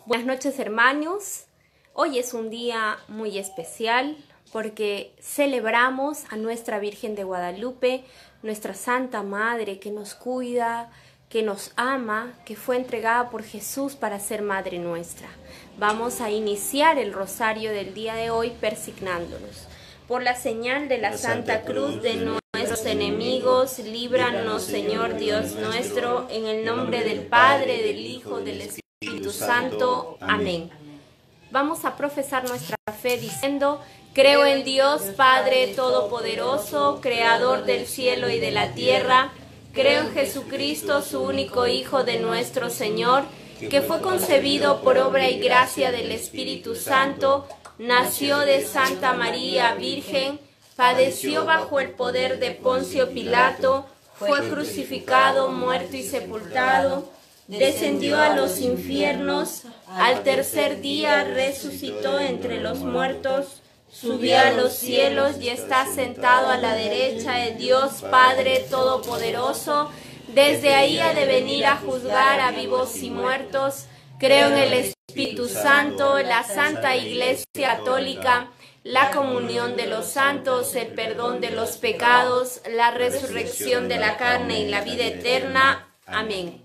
Buenas noches, hermanos. Hoy es un día muy especial porque celebramos a nuestra Virgen de Guadalupe, nuestra Santa Madre que nos cuida, que nos ama, que fue entregada por Jesús para ser Madre nuestra. Vamos a iniciar el rosario del día de hoy persignándonos. Por la señal de la Santa Cruz de nuestros enemigos, líbranos, Señor Dios nuestro, en el nombre del Padre, del Hijo, del Espíritu Santo. Amén. Vamos a profesar nuestra fe diciendo: creo en Dios Padre Todopoderoso, Creador del cielo y de la tierra. Creo en Jesucristo, su único Hijo de nuestro Señor, que fue concebido por obra y gracia del Espíritu Santo, nació de Santa María Virgen, padeció bajo el poder de Poncio Pilato, fue crucificado, muerto y sepultado, descendió a los infiernos, al tercer día resucitó entre los muertos, subió a los cielos y está sentado a la derecha de Dios Padre Todopoderoso. Desde ahí ha de venir a juzgar a vivos y muertos. Creo en el Espíritu Santo, la Santa Iglesia Católica, la comunión de los santos, el perdón de los pecados, la resurrección de la carne y la vida eterna. Amén.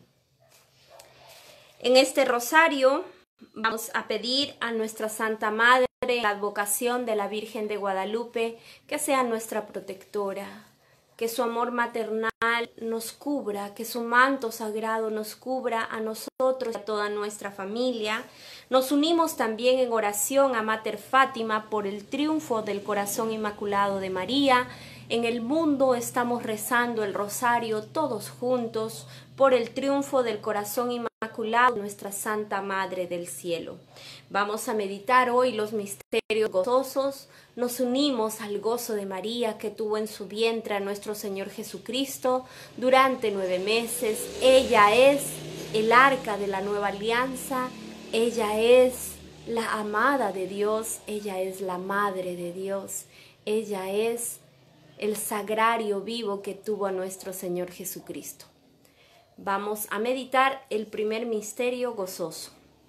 En este rosario vamos a pedir a nuestra Santa Madre la advocación de la Virgen de Guadalupe, que sea nuestra protectora, que su amor maternal nos cubra, que su manto sagrado nos cubra a nosotros y a toda nuestra familia. Nos unimos también en oración a Mater Fátima por el triunfo del corazón inmaculado de María. En el mundo estamos rezando el rosario todos juntos por el triunfo del corazón inmaculado de nuestra Santa Madre del Cielo. Vamos a meditar hoy los misterios gozosos. Nos unimos al gozo de María, que tuvo en su vientre a nuestro Señor Jesucristo durante 9 meses. Ella es el arca de la nueva alianza. Ella es la amada de Dios. Ella es la madre de Dios. Ella es el sagrario vivo que tuvo a nuestro Señor Jesucristo. Vamos a meditar el primer misterio gozoso.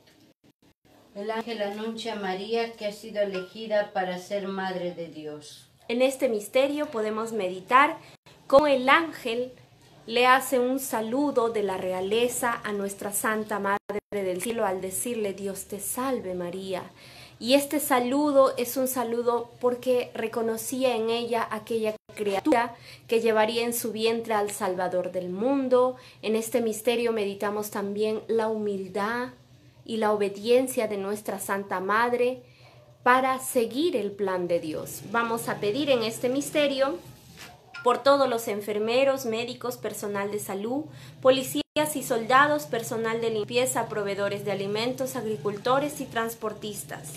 El ángel anuncia a María que ha sido elegida para ser Madre de Dios. En este misterio podemos meditar cómo el ángel le hace un saludo de la realeza a nuestra Santa Madre del Cielo al decirle: Dios te salve María. Y este saludo es un saludo porque reconocía en ella aquella criatura que llevaría en su vientre al Salvador del mundo. En este misterio meditamos también la humildad y la obediencia de nuestra Santa Madre para seguir el plan de Dios. Vamos a pedir en este misterio por todos los enfermeros, médicos, personal de salud, policías y soldados, personal de limpieza, proveedores de alimentos, agricultores y transportistas.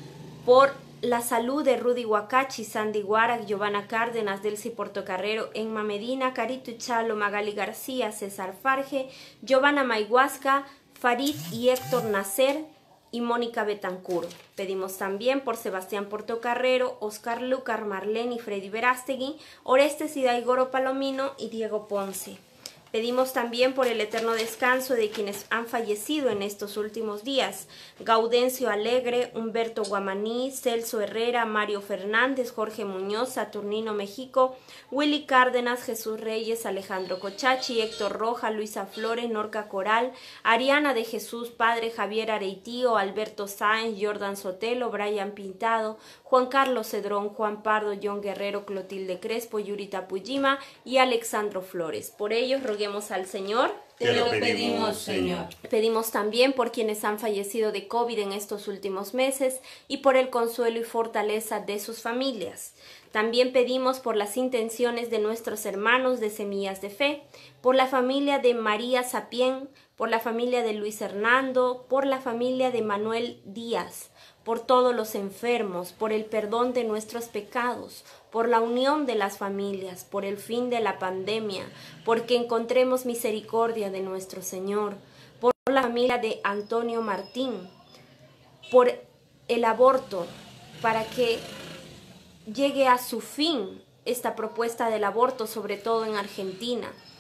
Por la salud de Rudy Huacachi, Sandy Guarac, Giovanna Cárdenas, Delcy Portocarrero, Emma Medina, Carito Chalo, Magali García, César Farge, Giovanna Mayhuasca, Farid y Héctor Nacer y Mónica Betancur. Pedimos también por Sebastián Portocarrero, Oscar Lucar, Marlene y Freddy Verástegui, Orestes Hidaigoro Palomino y Diego Ponce. Pedimos también por el eterno descanso de quienes han fallecido en estos últimos días: Gaudencio Alegre, Humberto Guamaní, Celso Herrera, Mario Fernández, Jorge Muñoz, Saturnino México, Willy Cárdenas, Jesús Reyes, Alejandro Cochachi, Héctor Roja, Luisa Flores, Norca Coral, Ariana de Jesús, Padre Javier Areitío, Alberto Sáenz, Jordan Sotelo, Brian Pintado, Juan Carlos Cedrón, Juan Pardo, John Guerrero, Clotilde Crespo, Yurita Pujima y Alexandro Flores. Por ellos roguemos al Señor. Te lo pedimos, Señor. Pedimos también por quienes han fallecido de COVID en estos últimos meses y por el consuelo y fortaleza de sus familias. También pedimos por las intenciones de nuestros hermanos de Semillas de Fe, por la familia de María Sapien, por la familia de Luis Hernando, por la familia de Manuel Díaz, por todos los enfermos, por el perdón de nuestros pecados, por la unión de las familias, por el fin de la pandemia, porque encontremos misericordia de nuestro Señor, por la familia de Antonio Martín, por el aborto, para que llegue a su fin esta propuesta del aborto, sobre todo en Argentina,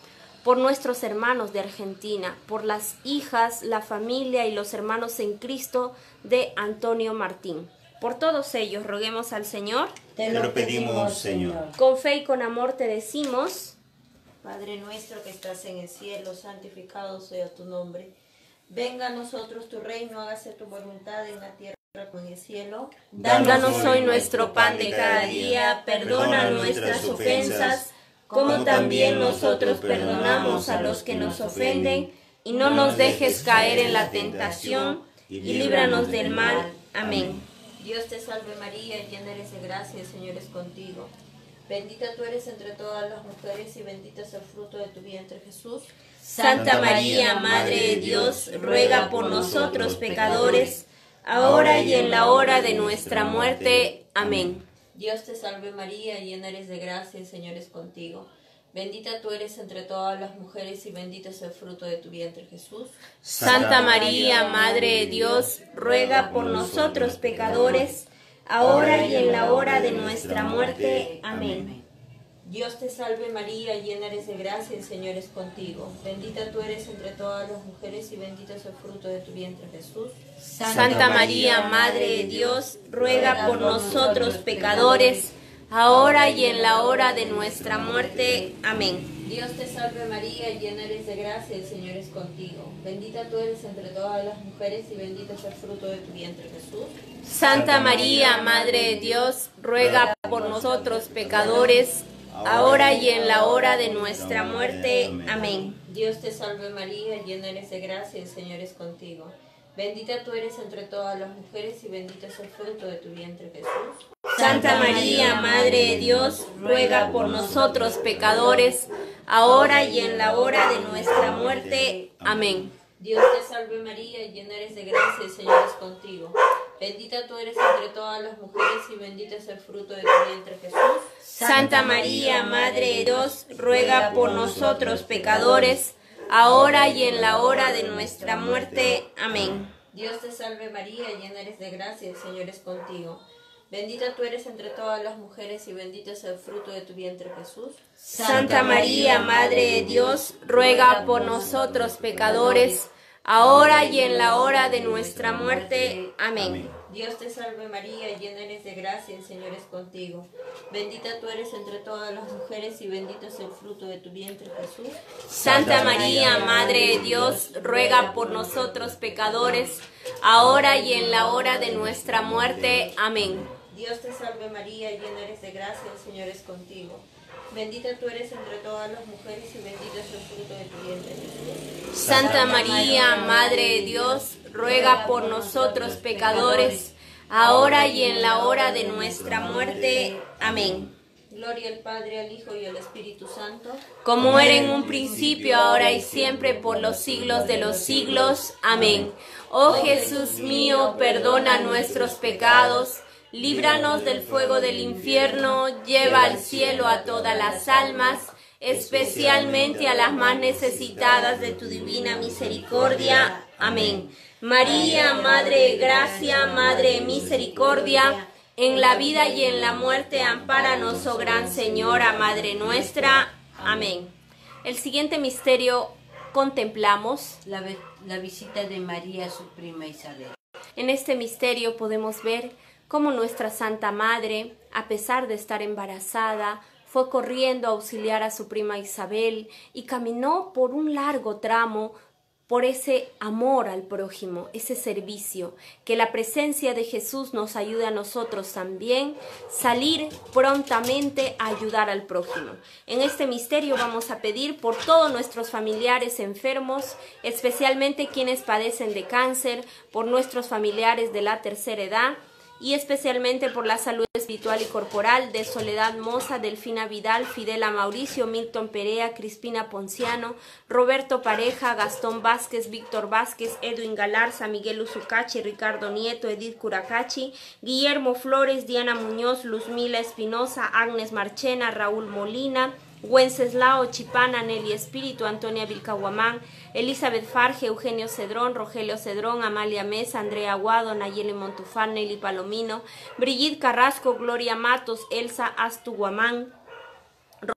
por nuestros hermanos de Argentina, por las hijas, la familia y los hermanos en Cristo de Antonio Martín. Por todos ellos roguemos al Señor. Te lo pedimos, Señor. Con fe y con amor te decimos: Padre nuestro que estás en el cielo, santificado sea tu nombre. Venga a nosotros tu reino, hágase tu voluntad en la tierra como en el cielo. Danos hoy nuestro pan de cada día, perdona nuestras ofensas, como también nosotros perdonamos a los que nos ofenden, y no nos dejes caer en la tentación, y líbranos del mal. Amén. Dios te salve María, llena eres de gracia, el Señor es contigo. Bendita tú eres entre todas las mujeres y bendito es el fruto de tu vientre Jesús. Santa María, Madre de Dios, ruega por nosotros pecadores, ahora y en la hora de nuestra muerte. Amén. Dios te salve María, llena eres de gracia, el Señor es contigo. Bendita tú eres entre todas las mujeres y bendito es el fruto de tu vientre Jesús. Santa María, Madre de Dios, ruega por nosotros pecadores, ahora y en la hora de nuestra muerte. Amén. Dios te salve María, llena eres de gracia, el Señor es contigo. Bendita tú eres entre todas las mujeres y bendito es el fruto de tu vientre Jesús. Santa María, Madre de Dios, ruega por nosotros pecadores, ahora y en la hora de nuestra muerte. Amén. Dios te salve María, llena eres de gracia, el Señor es contigo. Bendita tú eres entre todas las mujeres y bendito es el fruto de tu vientre Jesús. Santa María, Madre de Dios, ruega por nosotros pecadores, ahora y en la hora de nuestra muerte. Amén. Dios te salve María, llena eres de gracia, el Señor es contigo. Bendita tú eres entre todas las mujeres y bendito es el fruto de tu vientre Jesús. Santa María, Madre de Dios, ruega por nosotros pecadores, ahora y en la hora de nuestra muerte. Amén. Dios te salve María, llena eres de gracia, el Señor es contigo. Bendita tú eres entre todas las mujeres y bendito es el fruto de tu vientre Jesús. Santa María, Madre de Dios, ruega por nosotros pecadores, ahora y en la hora de nuestra muerte. Amén. Dios te salve María, llena eres de gracia, el Señor es contigo. Bendita tú eres entre todas las mujeres y bendito es el fruto de tu vientre Jesús. Santa María, Madre de Dios, ruega por nosotros pecadores, ahora y en la hora de nuestra muerte. Amén. Dios te salve María, llena eres de gracia, el Señor es contigo. Bendita tú eres entre todas las mujeres y bendito es el fruto de tu vientre Jesús. Santa María, Madre de Dios, ruega por nosotros pecadores, ahora y en la hora de nuestra muerte. Amén. Dios te salve María, llena eres de gracia, el Señor es contigo. Bendita tú eres entre todas las mujeres y bendito es el fruto de tu vientre Jesús. Santa María, Madre de Dios, ruega por nosotros pecadores, ahora y en la hora de nuestra muerte. Amén. Gloria al Padre, al Hijo y al Espíritu Santo. Como era en un principio, ahora y siempre, por los siglos de los siglos. Amén. Oh Jesús mío, perdona nuestros pecados, líbranos del fuego del infierno, lleva al cielo a todas las almas, especialmente a las más necesitadas de tu divina misericordia. Amén. María, Madre de gracia, Madre de misericordia, en la vida y en la muerte, ampáranos, oh Gran Señora, Madre nuestra. Amén. El siguiente misterio contemplamos La visita de María a su prima Isabel. En este misterio podemos ver cómo nuestra Santa Madre, a pesar de estar embarazada, fue corriendo a auxiliar a su prima Isabel y caminó por un largo tramo por ese amor al prójimo, ese servicio, que la presencia de Jesús nos ayude a nosotros también salir prontamente a ayudar al prójimo. En este misterio vamos a pedir por todos nuestros familiares enfermos, especialmente quienes padecen de cáncer, por nuestros familiares de la tercera edad, y especialmente por la salud espiritual y corporal de Soledad Moza, Delfina Vidal, Fidela Mauricio, Milton Perea, Crispina Ponciano, Roberto Pareja, Gastón Vázquez, Víctor Vázquez, Edwin Galarza, Miguel Uzucachi, Ricardo Nieto, Edith Curacachi, Guillermo Flores, Diana Muñoz, Luzmila Espinosa, Agnes Marchena, Raúl Molina, Wenceslao Chipana, Nelly Espíritu, Antonia Vilcahuamán, Elizabeth Farge, Eugenio Cedrón, Rogelio Cedrón, Amalia Mesa, Andrea Aguado, Nayeli Montufar, Nelly Palomino, Brigitte Carrasco, Gloria Matos, Elsa Astuguamán,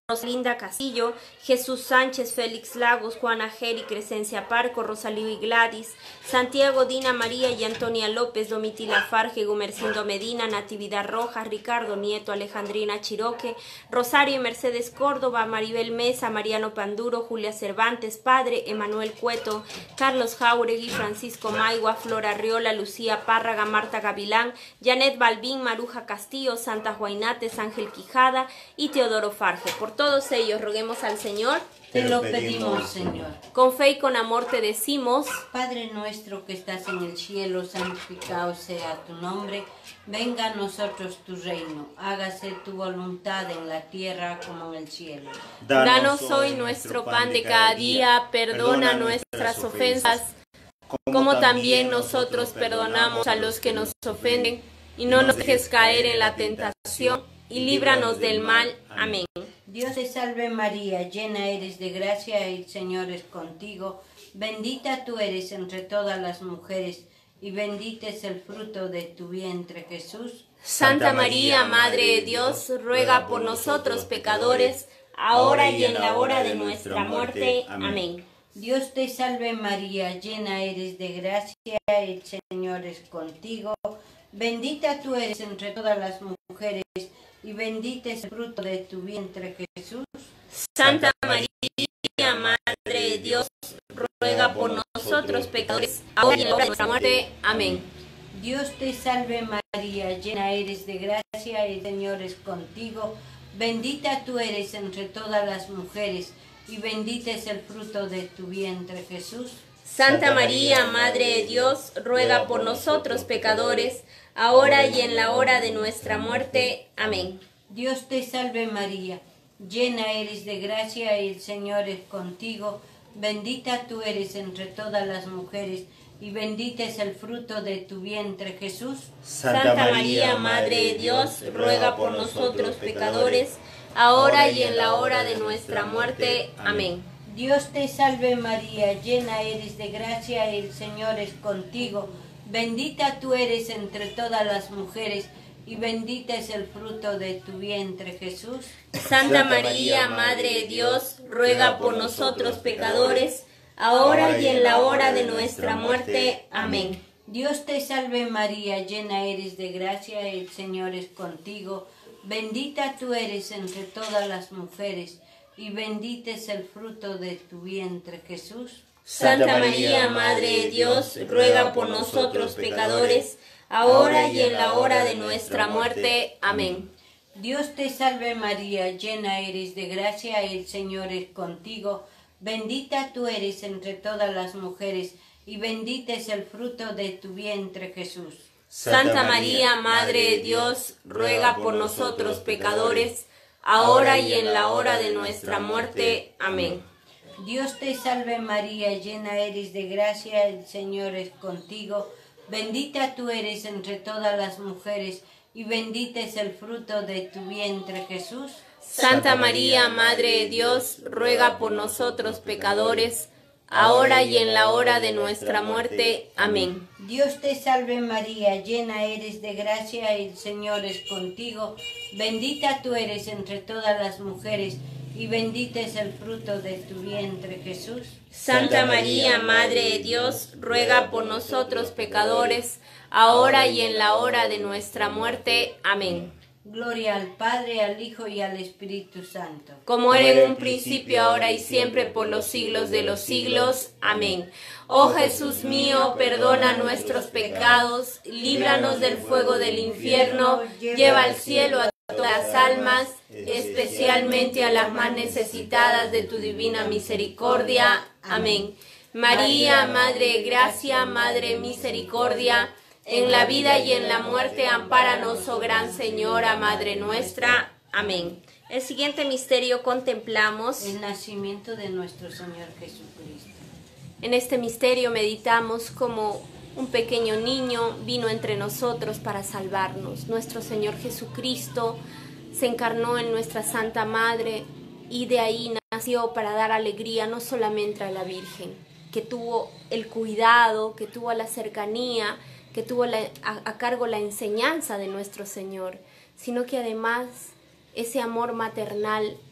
Rosalinda Castillo, Jesús Sánchez, Félix Lagos, Juana Geri, Crescencia Parco, Rosalío y Gladys, Santiago, Dina María y Antonia López, Domitila Farge, Gumercindo Medina, Natividad Rojas, Ricardo Nieto, Alejandrina Chiroque, Rosario y Mercedes Córdoba, Maribel Mesa, Mariano Panduro, Julia Cervantes, Padre, Emanuel Cueto, Carlos Jauregui, Francisco Maigua, Flora Riola, Lucía Párraga, Marta Gavilán, Janet Balbín, Maruja Castillo, Santa Juainates, Ángel Quijada y Teodoro Farge. Por todos ellos roguemos al Señor. Te lo pedimos, Señor. Con fe y con amor te decimos: Padre nuestro que estás en el cielo, santificado sea tu nombre. Venga a nosotros tu reino. Hágase tu voluntad en la tierra como en el cielo. Danos hoy nuestro pan de cada día. Perdona nuestras ofensas, como también nosotros perdonamos a los que nos ofenden. Y no nos dejes caer en la tentación, y líbranos del mal. Amén. Dios te salve María, llena eres de gracia, el Señor es contigo. Bendita tú eres entre todas las mujeres, y bendito es el fruto de tu vientre, Jesús. Santa María, Madre de Dios, ruega por nosotros pecadores, ahora y en la hora de nuestra muerte. Amén. Dios te salve María, llena eres de gracia, el Señor es contigo. Bendita tú eres entre todas las mujeres, y bendito es el fruto de tu vientre, Jesús. Santa María, Madre de Dios, ruega por nosotros pecadores, ahora y en la hora de nuestra muerte. Amén. Dios te salve María, llena eres de gracia, el Señor es contigo. Bendita tú eres entre todas las mujeres, y bendito es el fruto de tu vientre, Jesús. Santa María, Madre de Dios, ruega por nosotros pecadores, ahora y en la hora de nuestra muerte. Amén. Dios te salve María, llena eres de gracia, el Señor es contigo. Bendita tú eres entre todas las mujeres, y bendito es el fruto de tu vientre, Jesús. Santa María, Madre de Dios, ruega por nosotros pecadores, ahora y en la hora de nuestra muerte. Amén. Dios te salve María, llena eres de gracia, el Señor es contigo. Bendita tú eres entre todas las mujeres, y bendito es el fruto de tu vientre, Jesús. Santa María, Madre de Dios, ruega por nosotros pecadores, ahora y en la hora de nuestra muerte. Amén. Dios te salve María, llena eres de gracia, el Señor es contigo. Bendita tú eres entre todas las mujeres, y bendito es el fruto de tu vientre, Jesús. Santa María, Madre de Dios, ruega por nosotros pecadores, ahora y en la hora de nuestra muerte. Amén. Dios te salve María, llena eres de gracia, el Señor es contigo. Bendita tú eres entre todas las mujeres, y bendito es el fruto de tu vientre, Jesús. Santa María, Madre de Dios, ruega por nosotros pecadores, ahora y en la hora de nuestra muerte. Amén. Dios te salve María, llena eres de gracia, el Señor es contigo. Bendita tú eres entre todas las mujeres, y bendito es el fruto de tu vientre, Jesús. Santa María, Madre de Dios, ruega por nosotros pecadores, ahora y en la hora de nuestra muerte. Amén. Dios te salve María, llena eres de gracia, el Señor es contigo. Bendita tú eres entre todas las mujeres, y bendito es el fruto de tu vientre, Jesús. Santa María, Madre de Dios, ruega por nosotros pecadores, ahora y en la hora de nuestra muerte. Amén. Gloria al Padre, al Hijo y al Espíritu Santo. Como era en un principio, ahora y siempre, por los siglos de los siglos. Amén. Oh Jesús mío, perdona nuestros pecados, líbranos del fuego del infierno, lleva al cielo a todas las almas, especialmente a las más necesitadas de tu divina misericordia. Amén. María, Madre de gracia, Madre de misericordia, en la vida y en la muerte, ampáranos, oh Gran Señora, Madre nuestra. Amén. El siguiente misterio contemplamos el nacimiento de nuestro Señor Jesucristo. En este misterio meditamos como un pequeño niño vino entre nosotros para salvarnos. Nuestro Señor Jesucristo se encarnó en nuestra Santa Madre y de ahí nació para dar alegría no solamente a la Virgen, que tuvo el cuidado, que tuvo la cercanía, que tuvo a cargo la enseñanza de nuestro Señor, sino que además ese amor maternal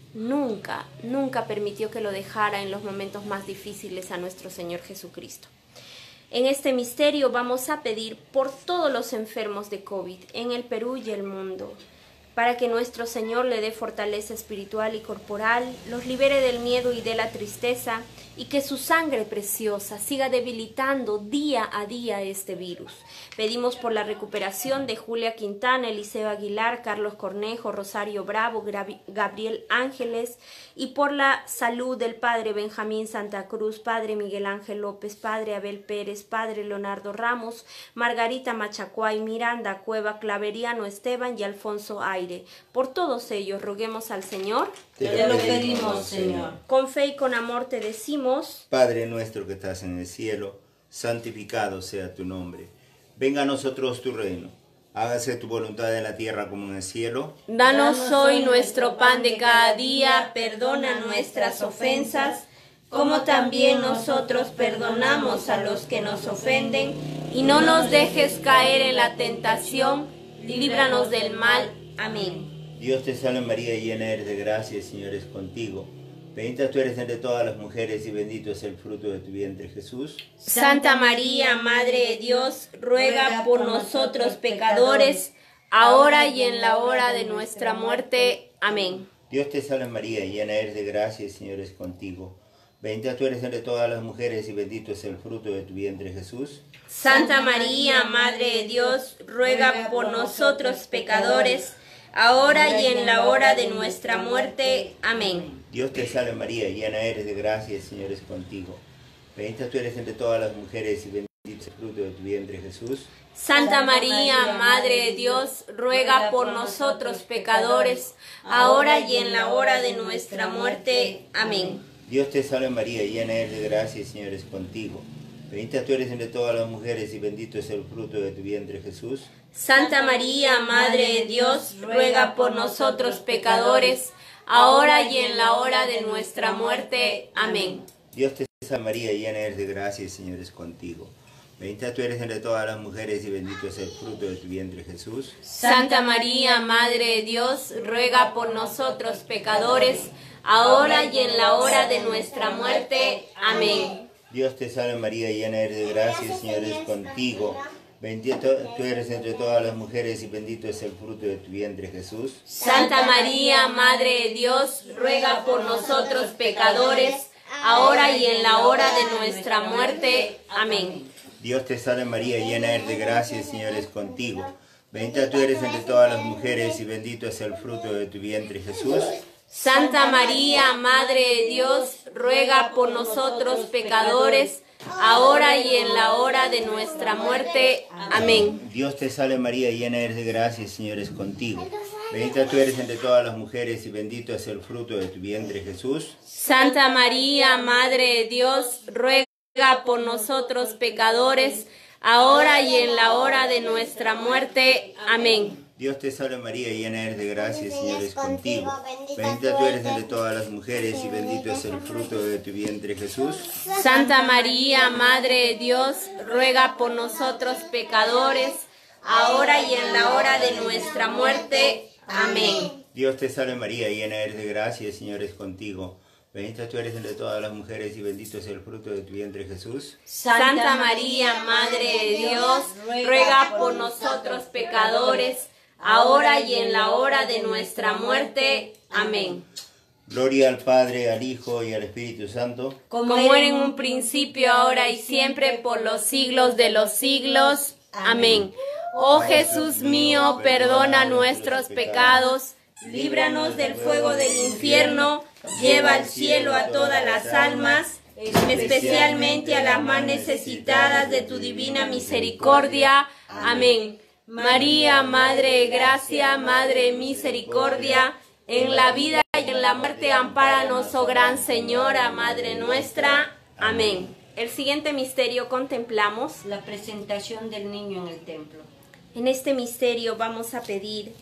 nunca, nunca permitió que lo dejara en los momentos más difíciles a nuestro Señor Jesucristo. En este misterio vamos a pedir por todos los enfermos de COVID en el Perú y el mundo, para que nuestro Señor le dé fortaleza espiritual y corporal, los libere del miedo y de la tristeza, y que su sangre preciosa siga debilitando día a día este virus. Pedimos por la recuperación de Julia Quintana, Eliseo Aguilar, Carlos Cornejo, Rosario Bravo, Gabriel Ángeles, y por la salud del Padre Benjamín Santa Cruz, Padre Miguel Ángel López, Padre Abel Pérez, Padre Leonardo Ramos, Margarita Machacuay, Miranda Cueva, Claveriano Esteban y Alfonso Aire. Por todos ellos roguemos al Señor. Te lo pedimos, Señor. Con fe y con amor te decimos: Padre nuestro que estás en el cielo, santificado sea tu nombre. Venga a nosotros tu reino. Hágase tu voluntad en la tierra como en el cielo. Danos hoy nuestro pan de cada día, perdona nuestras ofensas, como también nosotros perdonamos a los que nos ofenden, y no nos dejes caer en la tentación, líbranos del mal. Amén. Dios te salve María, llena eres de gracia, el Señor es contigo. Bendita tú eres entre todas las mujeres y bendito es el fruto de tu vientre, Jesús. Santa María, Madre de Dios, ruega por nosotros pecadores, ahora y en la hora de nuestra muerte. Amén. Dios te salve María, llena eres de gracia, el Señor es contigo. Bendita tú eres entre todas las mujeres y bendito es el fruto de tu vientre, Jesús. Santa María, Madre de Dios, ruega por nosotros pecadores, ahora y en la hora de nuestra muerte. Amén. Dios te salve María, llena eres de gracia, el Señor es contigo. Bendita tú eres entre todas las mujeres y bendito es el fruto de tu vientre, Jesús. Santa María, Madre de Dios, ruega por nosotros pecadores, ahora y en la hora de nuestra muerte. Amén. Dios te salve María, llena eres de gracia, el Señor es contigo. Bendita tú eres entre todas las mujeres y bendito es el fruto de tu vientre, Jesús. Santa María, Madre de Dios, ruega por nosotros pecadores, ahora y en la hora de nuestra muerte. Amén. Dios te salve María, llena eres de gracia, el Señor es contigo. Bendita tú eres entre todas las mujeres y bendito es el fruto de tu vientre, Jesús. Santa María, Madre de Dios, ruega por nosotros pecadores, ahora y en la hora de nuestra muerte. Amén. Dios te salve María, llena eres de gracia, el Señor es contigo. Bendita tú eres entre todas las mujeres y bendito es el fruto de tu vientre, Jesús. Santa María, Madre de Dios, ruega por nosotros pecadores, ahora y en la hora de nuestra muerte. Amén. Dios te salve María, llena eres de gracia, el Señor es contigo. Bendita tú eres entre todas las mujeres y bendito es el fruto de tu vientre, Jesús. Santa María, Madre de Dios, ruega por nosotros pecadores, ahora y en la hora de nuestra muerte. Amén. Dios te salve María, llena eres de gracia, el Señor es contigo. Bendita tú eres entre todas las mujeres y bendito es el fruto de tu vientre, Jesús. Santa María, Madre de Dios, ruega por nosotros pecadores, ahora y en la hora de nuestra muerte. Amén. Dios te salve María, llena eres de gracia, el Señor es contigo. Bendita tú eres entre todas las mujeres y bendito es el fruto de tu vientre, Jesús. Santa María, Madre de Dios, ruega por nosotros pecadores, ahora y en la hora de nuestra muerte. Amén. Dios te salve María, llena eres de gracia, el Señor es contigo. Bendita tú eres entre todas las mujeres y bendito es el fruto de tu vientre, Jesús. Santa María, Madre de Dios, ruega por nosotros pecadores, ahora y en la hora de nuestra muerte. Amén. Gloria al Padre, al Hijo y al Espíritu Santo. Como era en un principio, ahora y siempre, por los siglos de los siglos. Amén. Oh Jesús mío, perdona nuestros pecados, líbranos del fuego del infierno, lleva al cielo a todas las almas, especialmente a las más necesitadas de tu divina misericordia. Amén. María, Madre de Gracia, Madre de Misericordia, en la vida y en la muerte ampáranos, oh Gran Señora, Madre nuestra. Amén. El siguiente misterio contemplamos. La presentación del niño en el templo. En este misterio vamos a pedir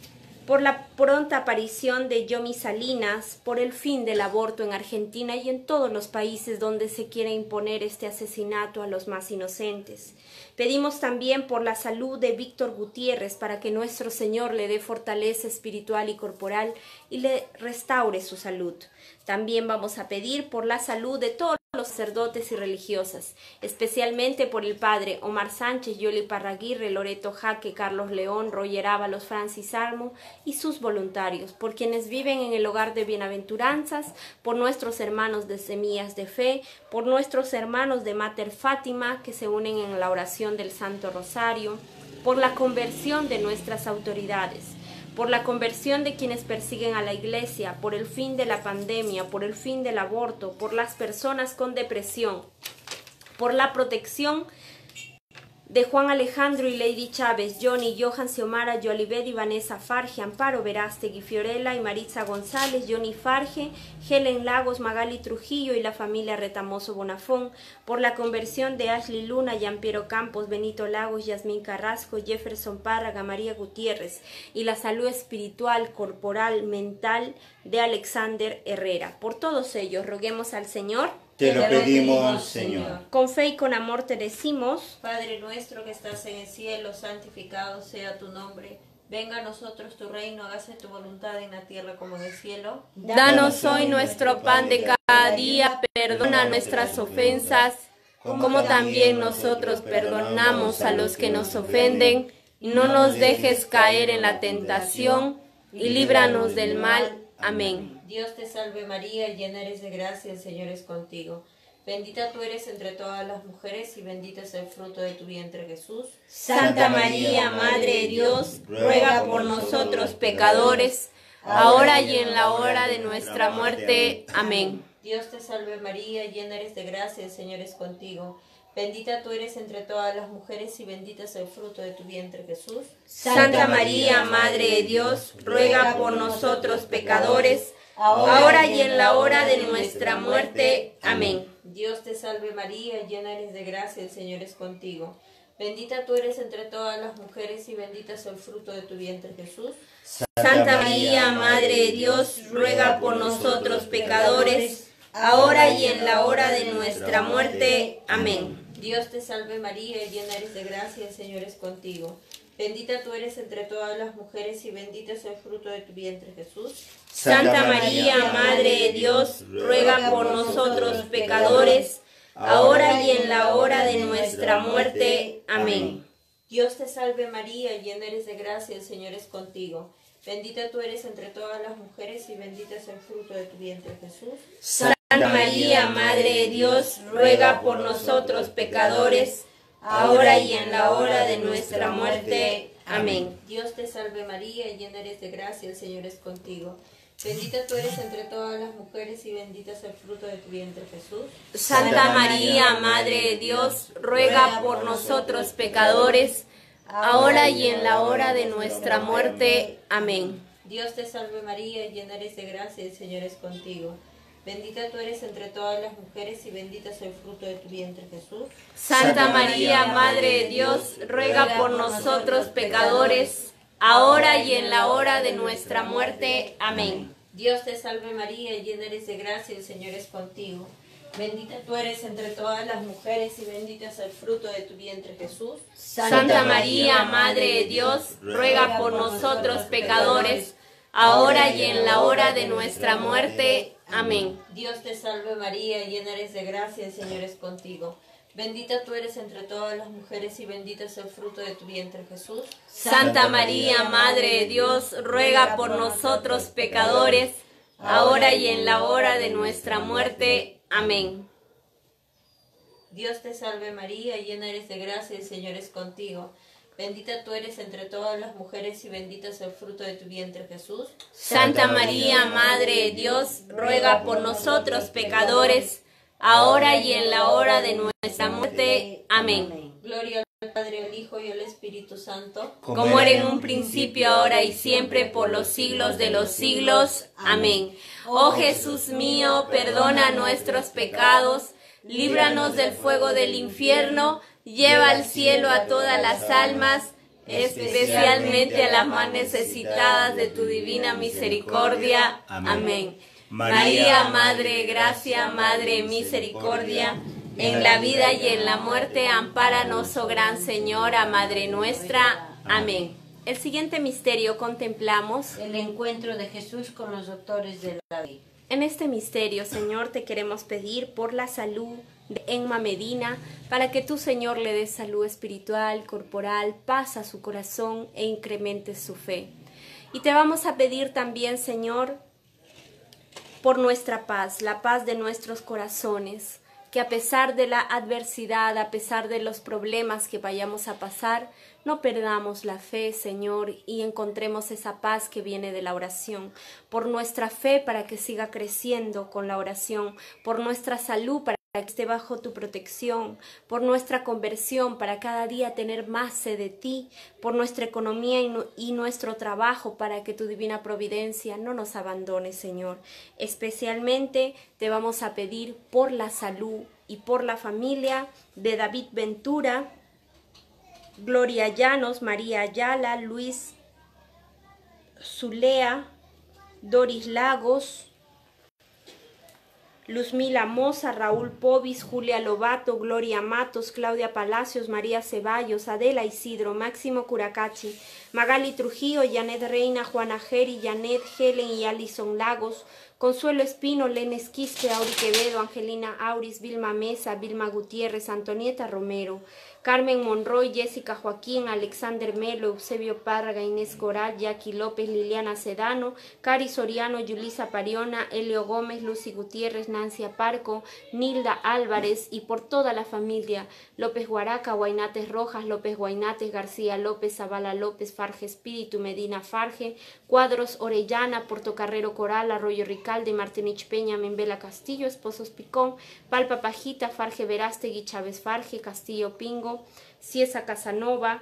por la pronta aparición de Yomi Salinas, por el fin del aborto en Argentina y en todos los países donde se quiere imponer este asesinato a los más inocentes. Pedimos también por la salud de Víctor Gutiérrez para que nuestro Señor le dé fortaleza espiritual y corporal y le restaure su salud. También vamos a pedir por la salud de todos los sacerdotes y religiosas, especialmente por el padre Omar Sánchez, Yoli Parraguirre, Loreto Jaque, Carlos León, Roger Ábalos, Francis Armo y sus voluntarios, por quienes viven en el hogar de bienaventuranzas, por nuestros hermanos de Semillas de Fe, por nuestros hermanos de Mater Fátima que se unen en la oración del Santo Rosario, por la conversión de nuestras autoridades, por la conversión de quienes persiguen a la Iglesia, por el fin de la pandemia, por el fin del aborto, por las personas con depresión, por la protección de Juan Alejandro y Lady Chávez, Johnny, Johan Xiomara, Yolibet y Vanessa Farge, Amparo Verástegui, Fiorella y Maritza González, Johnny Farge, Helen Lagos, Magali Trujillo y la familia Retamoso Bonafón, por la conversión de Ashley Luna, Yampiero Campos, Benito Lagos, Yasmín Carrasco, Jefferson Párraga, María Gutiérrez y la salud espiritual, corporal, mental de Alexander Herrera. Por todos ellos roguemos al Señor. Te lo pedimos, Señor. Con fe y con amor te decimos: Padre nuestro que estás en el cielo, santificado sea tu nombre. Venga a nosotros tu reino, hágase tu voluntad en la tierra como en el cielo. Danos hoy nuestro pan de cada día, perdona nuestras ofensas, como también nosotros perdonamos a los que nos ofenden. No nos dejes caer en la tentación y líbranos del mal. Amén. Dios te salve María, llena eres de gracia, el Señor es contigo. Bendita tú eres entre todas las mujeres y bendito es el fruto de tu vientre Jesús. Santa María, Madre de Dios, ruega por nosotros pecadores, ahora y en la hora de nuestra muerte. Amén. Dios te salve María, llena eres de gracia, el Señor es contigo. Bendita tú eres entre todas las mujeres y bendito es el fruto de tu vientre Jesús. Santa María, Madre de Dios, ruega por nosotros pecadores, ahora y en la hora de nuestra muerte. Amén. Dios te salve María, llena eres de gracia, el Señor es contigo. Bendita tú eres entre todas las mujeres y bendito es el fruto de tu vientre Jesús. Santa María, Madre de Dios, ruega por nosotros pecadores, ahora y en la hora de nuestra muerte. Amén. Dios te salve María, llena eres de gracia, el Señor es contigo. Bendita tú eres entre todas las mujeres y bendito es el fruto de tu vientre Jesús. Santa María, Madre de Dios, ruega por nosotros pecadores, ahora y en la hora de nuestra muerte. Amén. Dios te salve María, llena eres de gracia, el Señor es contigo. Bendita tú eres entre todas las mujeres y bendito es el fruto de tu vientre Jesús. Santa María, Madre de Dios, ruega por nosotros pecadores, ahora y en la hora de nuestra muerte. Amén. Dios te salve María, llena eres de gracia, el Señor es contigo. Bendita tú eres entre todas las mujeres y bendito es el fruto de tu vientre Jesús. Santa María, Madre de Dios, ruega por nosotros pecadores, ahora y en la hora de nuestra muerte. Amén. Dios te salve María, llena eres de gracia, el Señor es contigo. Bendita tú eres entre todas las mujeres y bendito es el fruto de tu vientre Jesús. Santa María, Madre de Dios, ruega por nosotros pecadores, ahora y en la hora de nuestra muerte. Amén. Dios te salve María, llena eres de gracia, el Señor es contigo. Bendita tú eres entre todas las mujeres y bendito es el fruto de tu vientre Jesús. Santa María, Madre de Dios, ruega por nosotros pecadores, ahora y en la hora de nuestra muerte. Amén. Dios te salve María, llena eres de gracia, el Señor es contigo. Bendita tú eres entre todas las mujeres y bendito es el fruto de tu vientre Jesús. Santa María, Madre de Dios, ruega por nosotros pecadores, ahora y en la hora de nuestra muerte. Amén. Dios te salve María, llena eres de gracia, el Señor es contigo. Bendita tú eres entre todas las mujeres y bendito es el fruto de tu vientre Jesús. Santa María, Madre de Dios, ruega por nosotros pecadores, ahora y en la hora de nuestra muerte. Amén. Gloria al Padre, al Hijo y al Espíritu Santo, como era en un principio, ahora y siempre, por los siglos de los siglos. Amén. Oh Jesús mío, perdona nuestros pecados, líbranos del fuego del infierno, lleva al cielo a todas las almas especialmente a las más necesitadas de tu divina misericordia. Amén. María, Madre de Gracia, Madre de Misericordia, en la vida y en la muerte, ampáranos, oh Gran Señora, Madre nuestra. Amén. El siguiente misterio contemplamos el encuentro de Jesús con los doctores de la ley. En este misterio, Señor, te queremos pedir por la salud de Emma Medina, para que tú, Señor, le des salud espiritual, corporal, paz a su corazón e incrementes su fe. Y te vamos a pedir también, Señor, por nuestra paz, la paz de nuestros corazones, que a pesar de la adversidad, a pesar de los problemas que vayamos a pasar, no perdamos la fe, Señor, y encontremos esa paz que viene de la oración. Por nuestra fe, para que siga creciendo con la oración. Por nuestra salud, para que esté bajo tu protección. Por nuestra conversión, para cada día tener más sed de ti. Por nuestra economía y nuestro trabajo, para que tu divina providencia no nos abandone, Señor. Especialmente te vamos a pedir por la salud y por la familia de David Ventura, Gloria Llanos, María Ayala, Luis Zulea, Doris Lagos, Luzmila Moza, Raúl Povis, Julia Lobato, Gloria Matos, Claudia Palacios, María Ceballos, Adela Isidro, Máximo Curacachi, Magali Trujillo, Janet Reina, Juana Geri, Janet, Helen y Alison Lagos, Consuelo Espino, Lenes Quispe, Auri Quevedo, Angelina Auris, Vilma Mesa, Vilma Gutiérrez, Antonieta Romero, Carmen Monroy, Jessica Joaquín, Alexander Melo, Eusebio Párraga, Inés Coral, Jackie López, Liliana Sedano, Cari Soriano, Yulisa Pariona, Elio Gómez, Lucy Gutiérrez, Nancy Aparco, Nilda Álvarez y por toda la familia, López Guaraca, Guainates Rojas, López Guainates, García López, Zavala López, Farge Espíritu, Medina Farge, Cuadros Orellana, Portocarrero Coral, Arroyo Ricalde, Martinich Peña, Membela Castillo, Esposos Picón, Palpa Pajita, Farge Verástegui, Chávez Farge, Castillo Pingo, Ciesa Casanova,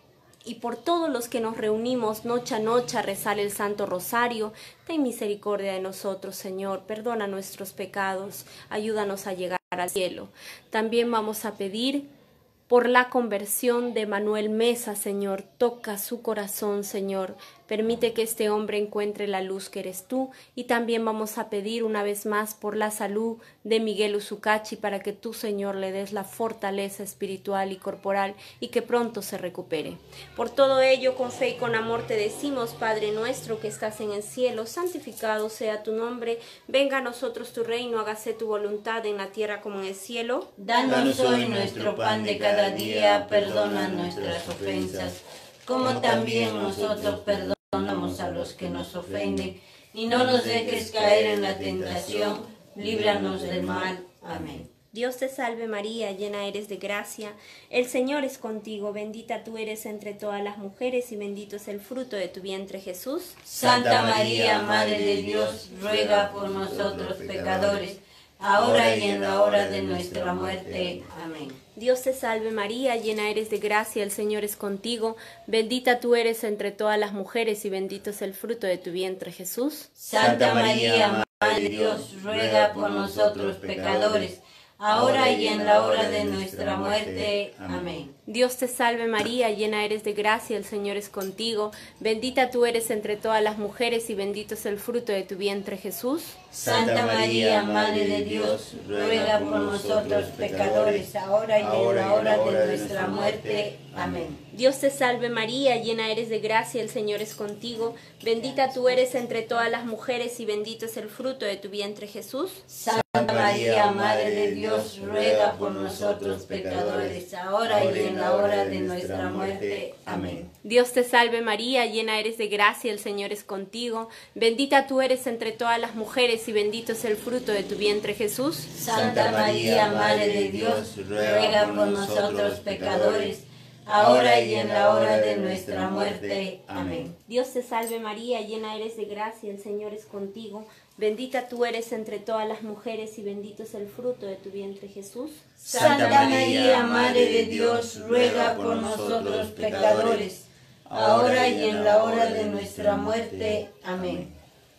y por todos los que nos reunimos noche a noche a rezar el Santo Rosario. Ten misericordia de nosotros, Señor, perdona nuestros pecados, ayúdanos a llegar al cielo. También vamos a pedir por la conversión de Manuel Mesa, Señor, toca su corazón, Señor, permite que este hombre encuentre la luz que eres tú, y también vamos a pedir una vez más por la salud de Miguel Uzucachi, para que tú, Señor, le des la fortaleza espiritual y corporal y que pronto se recupere. Por todo ello, con fe y con amor te decimos, Padre nuestro que estás en el cielo, santificado sea tu nombre, venga a nosotros tu reino, hágase tu voluntad en la tierra como en el cielo. Danos hoy nuestro pan de cada día, perdona nuestras ofensas, como también nosotros perdonamos a los que nos ofenden, y no nos dejes caer en la tentación, líbranos del mal. Amén. Dios te salve María, llena eres de gracia, el Señor es contigo, bendita tú eres entre todas las mujeres y bendito es el fruto de tu vientre Jesús. Santa María, Madre de Dios, ruega por nosotros pecadores, ahora y en la hora de nuestra muerte. Amén. Dios te salve María, llena eres de gracia, el Señor es contigo, bendita tú eres entre todas las mujeres y bendito es el fruto de tu vientre Jesús. Santa María, Madre de Dios, ruega por nosotros pecadores, ahora y en la hora de nuestra muerte. Amén. Dios te salve María, llena eres de gracia, el Señor es contigo, bendita tú eres entre todas las mujeres y bendito es el fruto de tu vientre Jesús. Santa María, Madre de Dios, ruega por nosotros pecadores, ahora y en la hora de nuestra muerte. Amén. Dios te salve María, llena eres de gracia, el Señor es contigo, bendita tú eres entre todas las mujeres y bendito es el fruto de tu vientre Jesús. Santa María, Madre de Dios, ruega por nosotros pecadores, ahora y en la hora de nuestra muerte. Amén. Dios te salve María, llena eres de gracia, el Señor es contigo, bendita tú eres entre todas las mujeres y bendito es el fruto de tu vientre Jesús. Santa María, Madre de Dios, ruega por nosotros pecadores, ahora y en la hora de nuestra muerte. Amén. Dios te salve María, llena eres de gracia, el Señor es contigo, bendita tú eres entre todas las mujeres y bendito es el fruto de tu vientre Jesús. Santa María, Madre de Dios, ruega por nosotros pecadores, ahora y en la hora de nuestra muerte. Amén.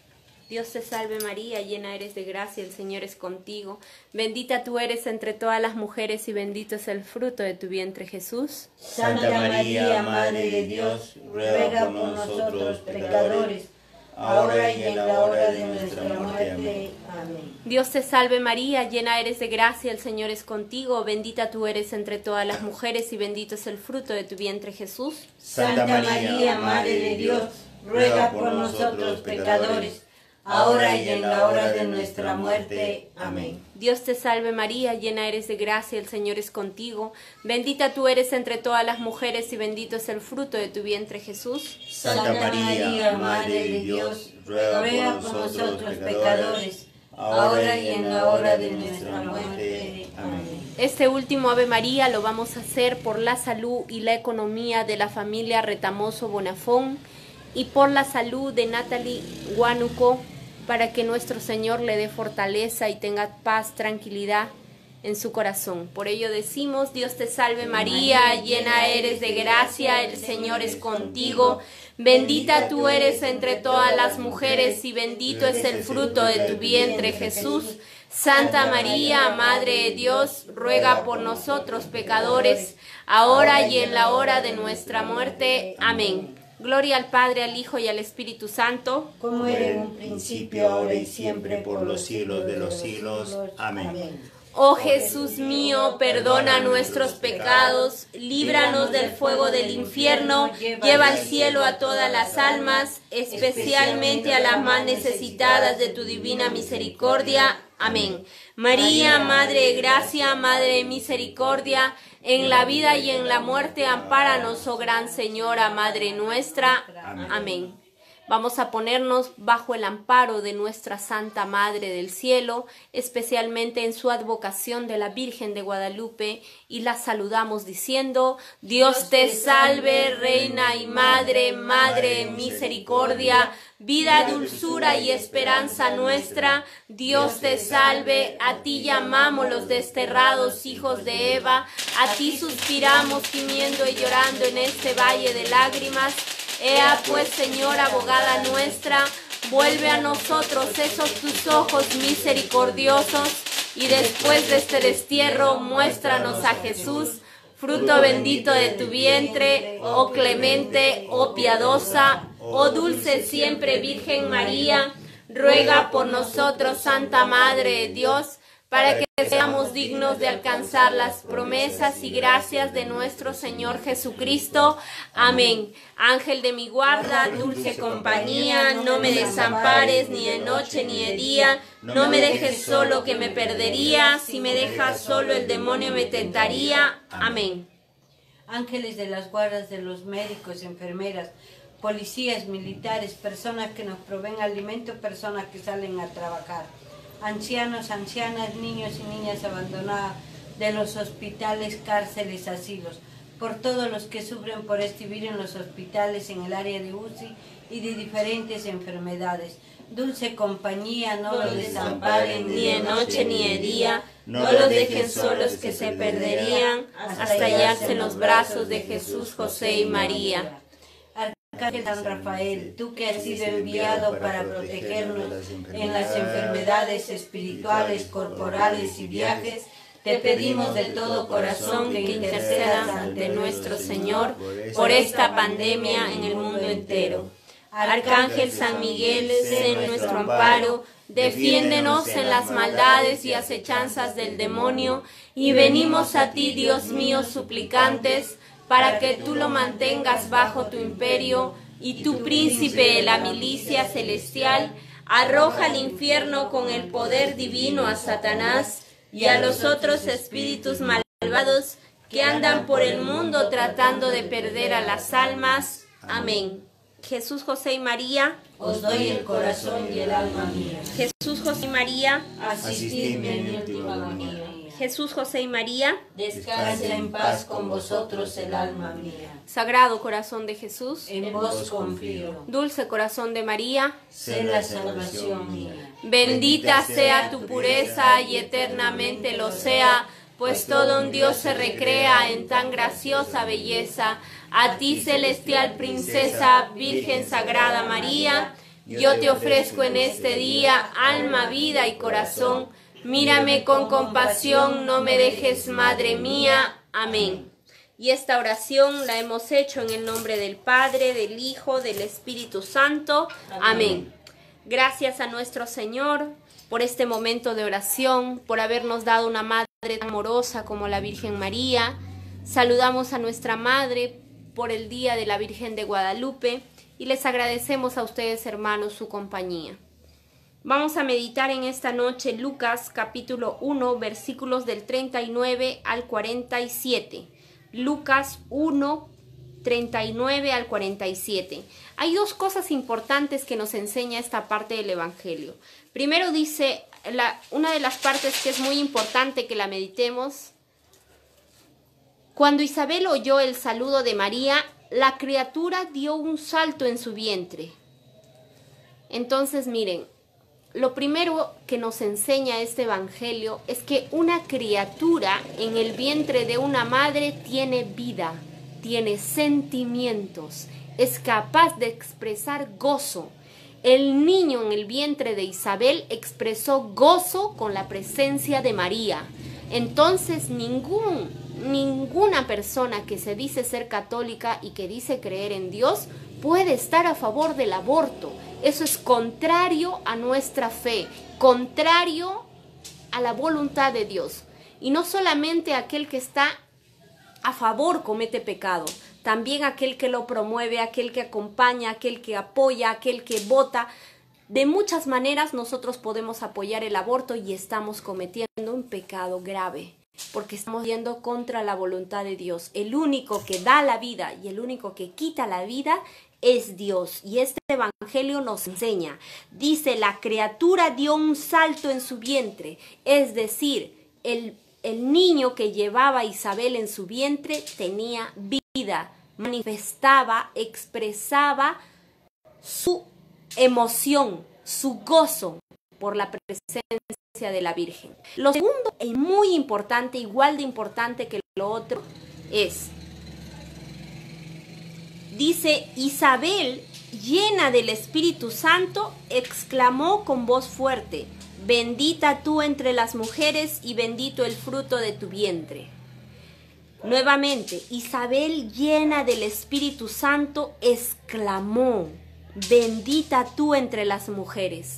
Dios te salve María, llena eres de gracia, el Señor es contigo. Bendita tú eres entre todas las mujeres y bendito es el fruto de tu vientre Jesús. Santa María, Madre de Dios, ruega por nosotros pecadores, ahora y en la hora de nuestra muerte. Amén. Dios te salve María, llena eres de gracia, el Señor es contigo. Bendita tú eres entre todas las mujeres y bendito es el fruto de tu vientre Jesús. Santa María, Madre de Dios, ruega por nosotros pecadores, ahora y en la hora de nuestra muerte. Amén. Dios te salve María, llena eres de gracia, el Señor es contigo. Bendita tú eres entre todas las mujeres y bendito es el fruto de tu vientre Jesús. Santa María, Madre de Dios, ruega por nosotros pecadores, ahora y en la hora de nuestra muerte. Amén. Este último Ave María lo vamos a hacer por la salud y la economía de la familia Retamoso Bonafón y por la salud de Natalie Huánuco, para que nuestro Señor le dé fortaleza y tenga paz, tranquilidad en su corazón. Por ello decimos: Dios te salve María, llena eres de gracia, el Señor es contigo. Bendita tú eres entre todas las mujeres y bendito es el fruto de tu vientre Jesús. Santa María, Madre de Dios, ruega por nosotros pecadores, ahora y en la hora de nuestra muerte. Amén. Gloria al Padre, al Hijo y al Espíritu Santo, como era en un principio, ahora y siempre, por los siglos de los siglos. Amén. Oh Jesús mío, perdona nuestros pecados, líbranos del fuego del infierno, lleva al cielo a todas las almas, especialmente a las más necesitadas de tu divina misericordia. Amén. María, Madre de gracia, Madre de misericordia, en la vida y en la muerte, ampáranos, oh Gran Señora, Madre nuestra. Amén. Vamos a ponernos bajo el amparo de nuestra Santa Madre del Cielo, especialmente en su advocación de la Virgen de Guadalupe, y la saludamos diciendo: Dios te salve, Reina y Madre, Madre de misericordia, vida, dulzura y esperanza nuestra. Dios te salve, a ti llamamos los desterrados hijos de Eva, a ti suspiramos gimiendo y llorando en este valle de lágrimas. Ea pues, Señora, abogada nuestra, vuelve a nosotros esos tus ojos misericordiosos, y después de este destierro, muéstranos a Jesús, fruto bendito de tu vientre, oh clemente, oh piadosa, oh dulce siempre Virgen María. Ruega por nosotros, Santa Madre de Dios, para que seamos dignos de alcanzar las promesas y gracias de nuestro Señor Jesucristo. Amén. Ángel de mi guarda, dulce compañía, no me desampares ni de noche ni de día, no me dejes solo que me perdería, si me dejas solo el demonio me tentaría. Amén. Ángeles de las guardas de los médicos, enfermeras, policías, militares, personas que nos proveen alimento, personas que salen a trabajar, ancianos, ancianas, niños y niñas abandonadas de los hospitales, cárceles, asilos, por todos los que sufren por estar en los hospitales, en el área de UCI y de diferentes enfermedades. Dulce compañía, no los desamparen ni de noche ni de día, no los dejen solos que se perderían, hasta hallarse en los brazos de Jesús, José y María. Arcángel San Rafael, tú que has sido enviado para protegernos en las enfermedades espirituales, corporales y viajes, te pedimos de todo corazón que intercedas ante nuestro Señor por esta pandemia en el mundo entero. Arcángel San Miguel, sé nuestro amparo, defiéndenos en las maldades y acechanzas del demonio, y venimos a ti, Dios mío, suplicantes, para que tú lo mantengas bajo tu imperio, y tu príncipe de la milicia celestial arroja al infierno con el poder divino a Satanás y a los otros espíritus malvados que andan por el mundo tratando de perder a las almas. Amén. Jesús, José y María, os doy el corazón y el alma mía. Jesús, José y María, asistidme en mi última agonía. Jesús, José y María, descansa en paz con vosotros el alma mía. Sagrado corazón de Jesús, en vos confío. Dulce corazón de María, sé la salvación mía. Bendita sea tu pureza y eternamente lo sea, pues todo un Dios se recrea en tan graciosa belleza. A ti, celestial princesa, Virgen Sagrada María, Yo te ofrezco en este día alma, vida y corazón. Mírame con compasión, no me dejes, Madre mía. Amén. Y esta oración la hemos hecho en el nombre del Padre, del Hijo, del Espíritu Santo. Amén. Gracias a nuestro Señor por este momento de oración, por habernos dado una Madre tan amorosa como la Virgen María. Saludamos a nuestra Madre por el Día de la Virgen de Guadalupe y les agradecemos a ustedes, hermanos, su compañía. Vamos a meditar en esta noche Lucas capítulo 1, versículos del 39 al 47. Lucas 1, 39 al 47. Hay dos cosas importantes que nos enseña esta parte del Evangelio. Primero dice, una de las partes que es muy importante que la meditemos: cuando Isabel oyó el saludo de María, la criatura dio un salto en su vientre. Entonces, miren, lo primero que nos enseña este evangelio es que una criatura en el vientre de una madre tiene vida, tiene sentimientos, es capaz de expresar gozo. El niño en el vientre de Isabel expresó gozo con la presencia de María. Entonces, ninguna persona que se dice ser católica y que dice creer en Dios puede estar a favor del aborto. Eso es contrario a nuestra fe, contrario a la voluntad de Dios. Y no solamente aquel que está a favor comete pecado, también aquel que lo promueve, aquel que acompaña, aquel que apoya, aquel que vota. De muchas maneras nosotros podemos apoyar el aborto y estamos cometiendo un pecado grave, porque estamos yendo contra la voluntad de Dios. El único que da la vida y el único que quita la vida es Dios. Y este evangelio nos enseña. Dice, la criatura dio un salto en su vientre. Es decir, el niño que llevaba Isabel en su vientre tenía vida. Manifestaba, expresaba su emoción, su gozo por la presencia de la Virgen. Lo segundo, y muy importante, igual de importante que lo otro, dice, Isabel, llena del Espíritu Santo, exclamó con voz fuerte, bendita tú entre las mujeres y bendito el fruto de tu vientre. Nuevamente, Isabel, llena del Espíritu Santo, exclamó, bendita tú entre las mujeres.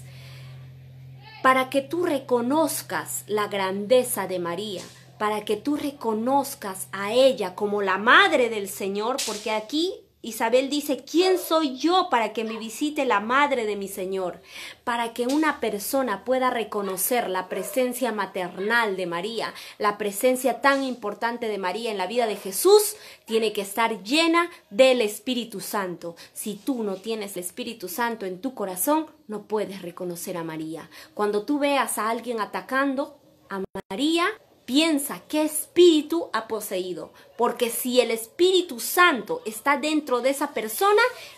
Para que tú reconozcas la grandeza de María, para que tú reconozcas a ella como la madre del Señor, porque aquí Isabel dice, ¿quién soy yo para que me visite la madre de mi Señor? Para que una persona pueda reconocer la presencia maternal de María, la presencia tan importante de María en la vida de Jesús, tiene que estar llena del Espíritu Santo. Si tú no tienes el Espíritu Santo en tu corazón, no puedes reconocer a María. Cuando tú veas a alguien atacando a María, piensa qué espíritu ha poseído, porque si el Espíritu Santo está dentro de esa persona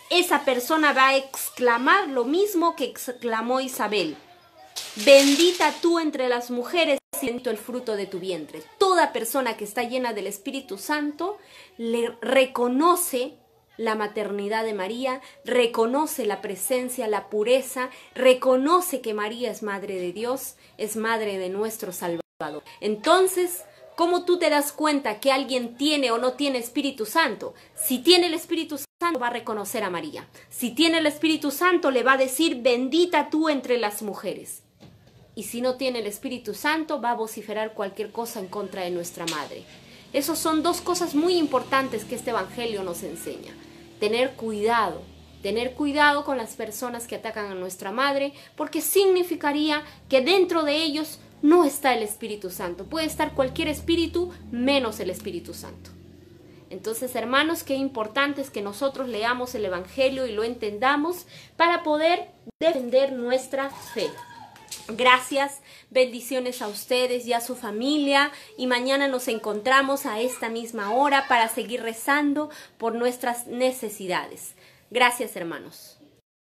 va a exclamar lo mismo que exclamó Isabel. Bendita tú entre las mujeres y bendito el fruto de tu vientre. Toda persona que está llena del Espíritu Santo le reconoce la maternidad de María, reconoce la presencia, la pureza, reconoce que María es Madre de Dios, es Madre de nuestro Salvador. Entonces, ¿cómo tú te das cuenta que alguien tiene o no tiene Espíritu Santo? Si tiene el Espíritu Santo, va a reconocer a María. Si tiene el Espíritu Santo, le va a decir, bendita tú entre las mujeres. Y si no tiene el Espíritu Santo, va a vociferar cualquier cosa en contra de nuestra Madre. Esas son dos cosas muy importantes que este Evangelio nos enseña. Tener cuidado con las personas que atacan a nuestra Madre, porque significaría que dentro de ellos no está el Espíritu Santo. Puede estar cualquier espíritu menos el Espíritu Santo. Entonces, hermanos, qué importante es que nosotros leamos el Evangelio y lo entendamos para poder defender nuestra fe. Gracias, bendiciones a ustedes y a su familia, y mañana nos encontramos a esta misma hora para seguir rezando por nuestras necesidades. Gracias, hermanos.